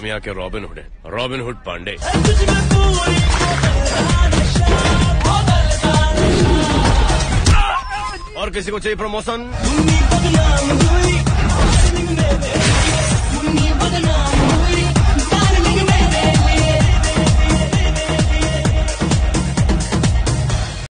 हम यहाँ के रॉबिन हुड हैं, रॉबिन हुड पांडे। और किसी को चाहिए प्रमोशन?